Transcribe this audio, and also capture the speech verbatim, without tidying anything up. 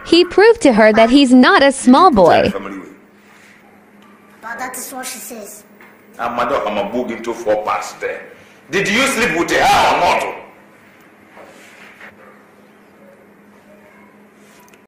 He proved to her that he's not a small boy. But that is what she says. I'm a book into four parts there. Did you sleep with her or not?